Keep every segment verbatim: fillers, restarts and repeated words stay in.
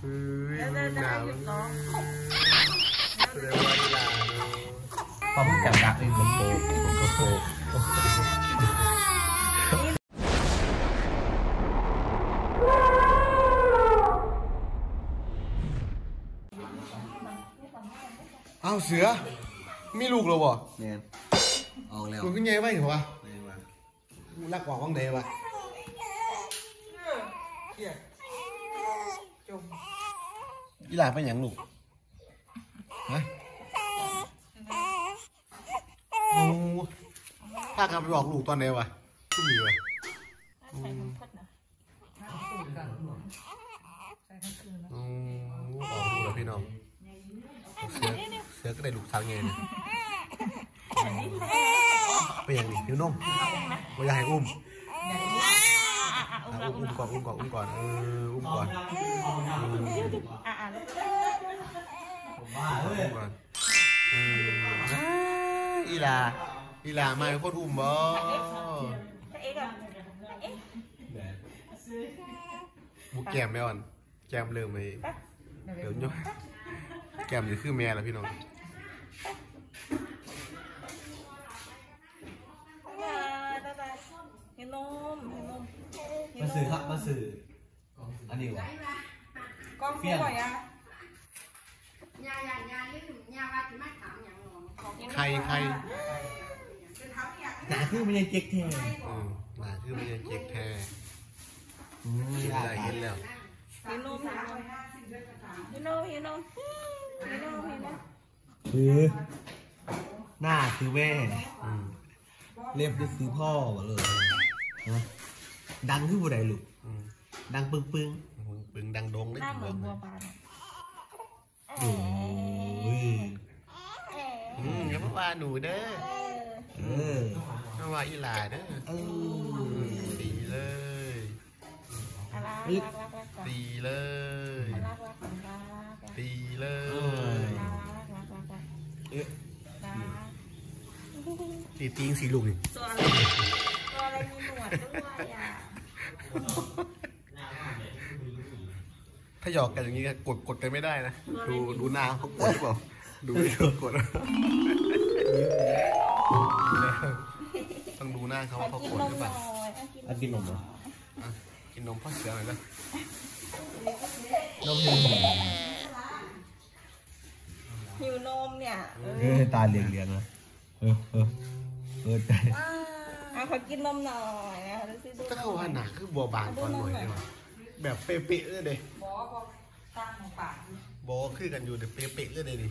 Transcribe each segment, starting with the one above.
เฮ้ยหนาวแสดงว่าอีหลาพอเพิ่งจับดักเองผมโกผมก็โกอ้าวเสือมีลูกแล้วบ่เนี่ยออกแล้วลูกขึ้นใหญ่ไว้เหรอวะรักกว่าว่างเดวะอีหลาเป็นอย่างลูกฮะโอ้พากันไปบอกลูกตอนไหนวะทุกมีวะอืมออกลูกแล้วพี่น้องเสือเสือก็ได้ลูกทางไงเนี่ยเป็นอย่างนี้หิวนมไม่อยากให้อุ้มอุ้มก่อนอุ้มก่อนอุ้มก่อนเอออุ้มก่อนอุ้มก่อนอีลาอีลามาโคตรอุ้มบ่บุกแก้มแม่อ่อนแก้มเริ่มไปเดี๋ยวย่อยแก้มจะคือแม่แล้วพี่น้องมาสื่อครับมาสื่ออันนี้วะกองเฟี้ยงใครใครหนาคือมันยังเจ๊กแท้หนาคือมันยังเจ๊กแท้เห็นแล้วเห็นแล้วเห็นนมเห็นนมเห็นนมเห็นนมเห็นนมคือหน้าคือแม่เล็บก็คือพ่อเลยดังคือผู้ใดลูกดังปึ้งปึ้งปึ้งดังดงได้ถึงบอกบัวบานโอ้ยอย่ามาว่าหนูเด้อเออมาว่าอีหลาเด้อตีเลยตีเลยตีเลยตีตีงสีลูกนี่ตัวอะไรตัวอะไรมีหนวดด้วยอ่ะถ้าหยอกกันอย่างนี้กดกดกันไม่ได้นะดูดูหน้าเขากดหรือเปล่าดูไม่กดต้องดูหน้าเขาว่าเขากดหรือเปล่ากินนมเหรอกินนมพ่อเสือหน่อยนะนมหิวหิวนมเนี่ยเออตาเหลียงเหลียงนะเออเออเออใจอ่ะขอกินนมหน่อยนะถ้าเขาว่าหนาคือบัวบานตอนหน่อยเลยแบบเป๊ะๆเลยเด้บอบอกตั้งของปากบอคือกันอยู่เดี๋ยวเป๊ะๆเลยเด้ดิ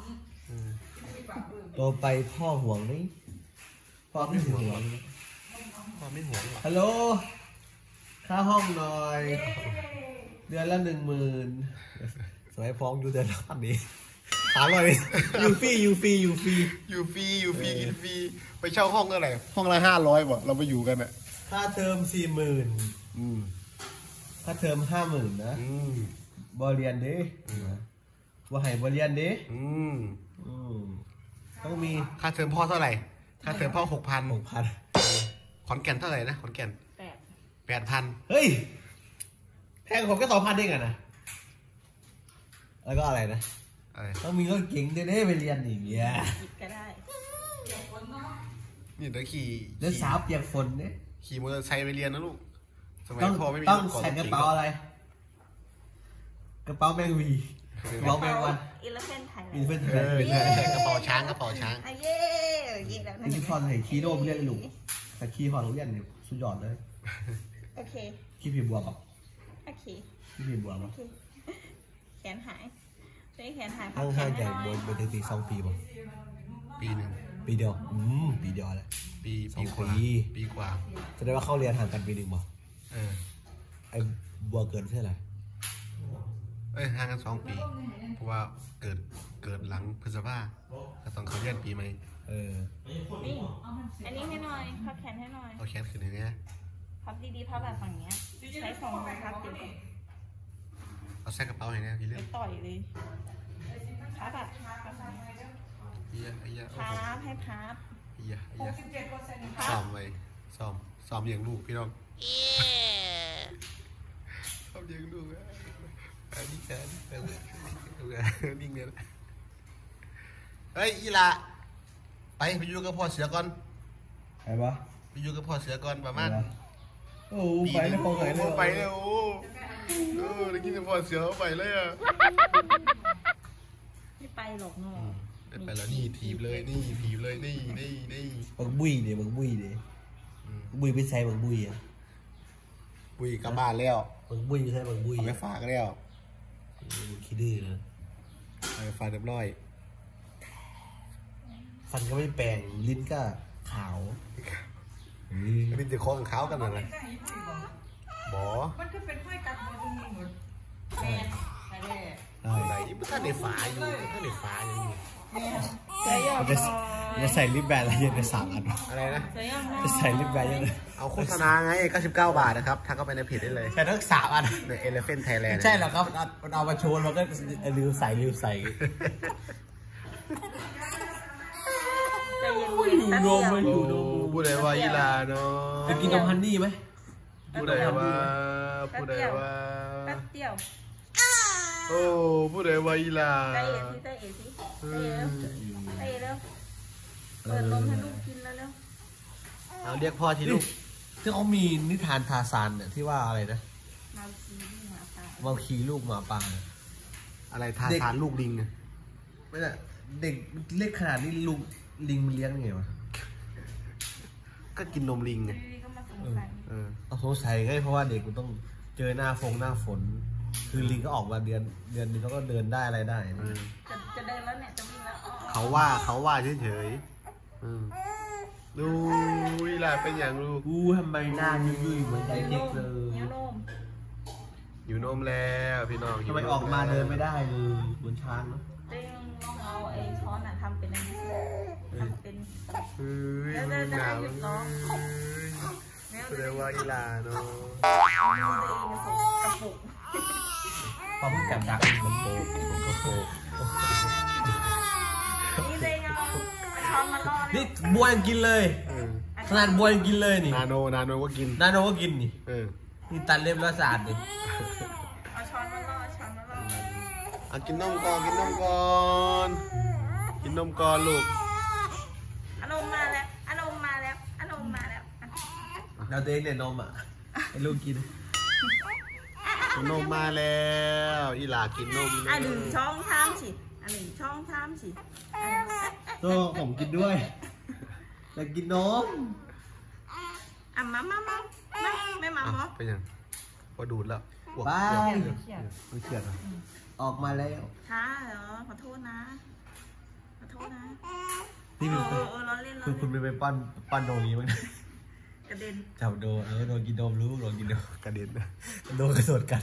ต่อไปพ่อห่วงนี่พ่อไม่ห่วงพ่อไม่ห่วงฮัลโหลค่าห้องหน่อยเดือนละหนึ่งหมื่นสมัยฟ้องอยู่เดือนละพันนี้หาเลยยูฟรียูฟรียูฟรียูฟรียูฟรีกินฟรีไปเช่าห้องเท่าไหร่ห้องละห้าร้อยบ่เราไปอยู่กันอ่ะค่าเทอมสี่หมื่นค่าเทอมห้าหมื่นนะบอเรียนดิว่าให้บอเรียนดิต้องมีค่าเทอมพ่อเท่าไหร่ค่าเทอมพ่อหกพันหกพันขอนแก่นเท่าไหร่นะขอนแก่นแปดแปดพันเฮ้ยแพงผมก็สองพันเองอะนะแล้วก็อะไรนะต้องมีรถเก๋งได้ไปเรียนนี่เนี่ยก็ได้นี่เดี๋ยวขี่เล่นสาวเปียกฝนเนี่ยขี่มอเตอร์ไซค์ไปเรียนนะลูกสมัยพ่อไม่มีต้องใส่กระเป๋าอะไรกระเป๋าแมงวีกระเป๋าแมงวันอิเลฟเฟนไทยอิเลฟเฟนไทยใส่กระเป๋าช้างกระเป๋าช้างเย่เย่แล้วนะที่พ่อใส่คีโร่เรียนลูกแต่คีพอเราเรียนเนี่ยสุดยอดเลยโอเคคีผีบัวป่ะโอเคคีผีบัวป่ะแขนหายไม่แขนหายห้างห้างใหญ่บนบนถึงสองปีป่ะปีหนึ่งปีเดียวอืมปีเดียวเลยปีสองปีปีกว่าแสดงว่าเข้าเรียนห่างกันปีหนึ่งป่ะเออไอ้บัวเกิดเท่าไหร่เอ้ยห่างกันสองปีเพราะว่าเกิดเกิดหลังพฤษภาก็ต้องเขาเรียนปีใหม่เออนี่อันนี้ให้หน่อยพับแขนให้หน่อยเอาแขนขึ้นอย่างเงี้ยพับดีๆพับแบบฝั่งเนี้ยใช้สองมือพับติดเอาใส่กระเป๋าให้เนี่ยพี่เรื่องต่อยเลยพับอะเฮียเฮียพับให้พับเฮียเฮียซ้อมเลยซ้อมซ้อมเลี้ยงลูกพี่น้องซ้อมเลี้ยงลูกอันนี้เออเออเออนิ่งเลยเฮ้ยอีละไปไปอยู่กับพ่อเสือก่อนใครวะไปอยู่กับพ่อเสือก่อนประมาณโอ้ไปเลยพอไปเลยไปเลยโอ้เออได้กินแต่พ่อเสือไปเลยอ่ะไม่ไปหรอกเนาะได้ไปแล้วนี่ถีบเลยนี่ถีบเลยนี่นี่นี่บังบุยเดี๋ยวบังบุยเดี๋ยวบุยไปใส่บังบุยอ่ะปุยกลับบ้านแล้วบังบุยไปใส่บังบุยเอาไปฝากแล้วขี้ดื้อนะเอาไปฝากเรียบร้อยฟันก็ไม่แปลงลิ้นก็ขาวอันนี้จะคล้องเขากันอะไรบอมันก็เป็นไฟกัดมาตรงนี้หมดแม่ไปเลยอะไรมันท่านในฝาอยู่ท่านในฝาอยู่ใส่ยอมัดนจะจะใส่ลิปแบนอะไรเงี้ยจะสามอันอะไรนะใส่ยอดจะใส่ลิปแบนยังไงเอาโฆษณาไงเก้าสิบเก้าบาทนะครับทักเข้าไปในเพจได้เลยใส่ทั้งสามอันใน Elephant Thailand ใช่หรอครับมันเอามาโชว์แล้วก็ลืมใส่ลืมใส่ใจเย็นๆแป๊บเดียวไม่อยู่นมพูดอะไรว่าอีลาเนาะจะกินนมฮันนี่ไหมพูดอะไรว่าพูดอะไรว่าแป๊บเดียวโอ้พูดอะไรว่าอีลาใจเอ๋สิใจเอ๋สิใจเอ๋แล้วใจเอ๋แล้วเปิดนมให้ลูกกินแล้วแล้วเอาเรียกพ่อทีลูกที่เขามีนิทานทาซานเนี่ยที่ว่าอะไรนะมาคีลูกหมาป่าเมาคีลูกหมาป่าอะไรทาทานลูกลิงเนี่ยไม่ใช่เด็กเล็กขนาดนี้ลุงลิงมันเลี้ยงไงวะก็กินนมลิงไงอยู่ดีก็มาสงสัยเออเอาสงสัยไงเพราะว่าเด็กมันต้องเจอหน้าฟงหน้าฝน คือลิงก็ออกมาเดือนเดือนนึงแล้วก็เดินได้อะไรได้เออจะจะเดินแล้วเนี่ยจะวิ่งแล้วอ๋อเขาว่าเขาว่าเฉยๆอืมดูอีลาเป็นอย่างลูกกูทำไมหน้ายุ่ยๆเหมือนไอ้เด็กเลยนิ้วนมอยู่นมแล้วพี่น้องทำไมออกมาเดินไม่ได้เลยเหมือนช้างเนาะเต้งลองเอาไอ้ช้อนอ่ะทำเป็นอันนี้ทำเป็นเฮ้ยเดี๋ยวๆๆหนาวหยุดร้องเฮ้ยแสดงว่าอีลาเนาะนิ้วตัวเองสกระปุกพอเพิ่งจับดักมันโตมันก็โตนี่ตัวเองเอาช้อนมาล่อเลนี่ยบัวยังกินเลยเออขนาดบัวยังกินเลยนี่นาโนนาโนก็กินนาโนก็กินนี่เออนี่ตัดเล็บแล้วสะอาดดิเอาช้อนมาล่อช้อนมาล่อเอากินนมก่อนกินนมก่อน กินนมก่อนลูกอารมณ์มาแล้วอารมณ์มาแล้วอารมณ์มาแล้วเราตัวเองเนี่ยนมอ่ะให้ลูกกินกินนมมาแล้วอีหลากินนมอ่ะหนึ่งช่องชามสิอ่ะหนึ่งช่องชามสิโซ่ผมกินด้วยแล้วกินนมอ่ะมามามามาไม่มาอ่ะหมอเป็นยังว่าดูดแล้วอ้วกไปมันเครียดอ่ะออกมาแล้วช้าเหรอขอโทษนะขอโทษนะนี่เอคืออเออเราเล่นเราคือเล่นคุณไปไปปั้นปั้นโดนี้มั้งกระเด็นจับโดเออโดนกินโดมรู้โดนกินโดกระเด็นโดนกระโดดกัด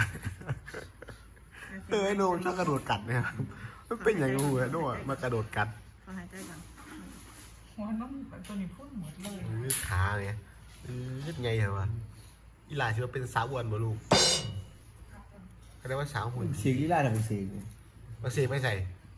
เออไอ้โนมชอบกระโดดกัดเนี่ยครับมันเป็นอย่างงูอะโน่อะมากระโดดกัดขอหายใจก่อนหัวน้ำตัวนี้พุ่นหมดเลยมือขาเนี่ยเออยึดไงเหรอวะอีหลาชื่อว่าเป็นสาวอ้วนบ่ลูกก็ได้ว่าสาวหุ่นเสียงลีลาทำเป็นเสียงมาเสพไม่ใส่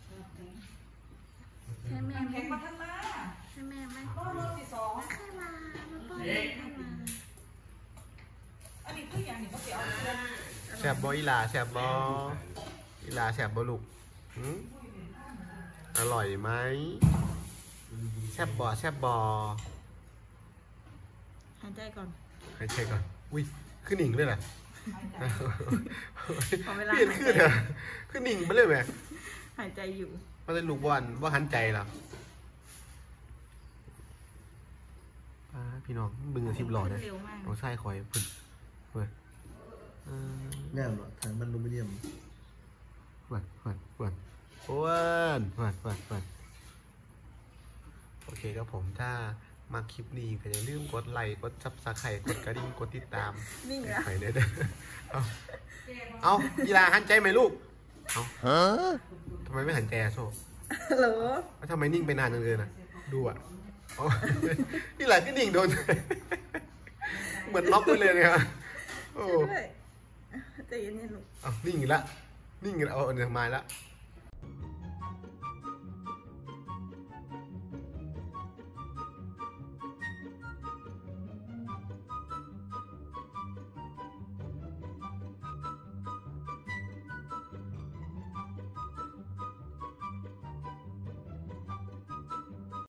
ให้แม่แข็แม่งมาทันมาให้แม่แม่ก็รอบที่สองให้มามาป้อนให้มาอันนี้คืออย่างนี้ก็เสียเอาเงินแสบบออีหลาแสบบออีหลาแสบบอลูกหืมอร่อยไหมแสบบอแสบบอหายใจก่อนให้เช็คก่อนอุ้ยขึ้นหนิงเลยเหรอขอเวลาเปลี่ยนขึ้นเหรอขึ้นหนิงไปเลยไหมหายใจอยู่มันเป็นลูกบอลว่าหันใจเหรออ่าพี่น้องบึงอาชีพหล่อเนี่ยเร็วมากน้องชายคอยพึ่งเว้ยเออแน่นอนถังมันอลูมิเนียมเว้ยเว้ยเว้ยอ้วนเว้ยเว้ยเว้ยโอเคครับผมถ้ามาคลิปนี้ก็อย่าลืมกดไลค์กดซับสไครต์กดกระดิ่งกดติดตามนิ่งแล้วไปเลยเด้อเอาเอากีฬาหันใจไหมลูกเอาฮะทำไมไม่หันใจอะโซ่ฮัลโหลแล้วทำไมนิ่งไปนานจังเลยนะดูอ่ะเอากีฬาที่นิ่งโดน เหมือนล็อกไปเลยเนี่ยโอ้ช่วยด้วยใจเย็นๆลูกเอานิ่งอีกละนิ่งอีกแล้วเอาเอาเนี่ยมาละ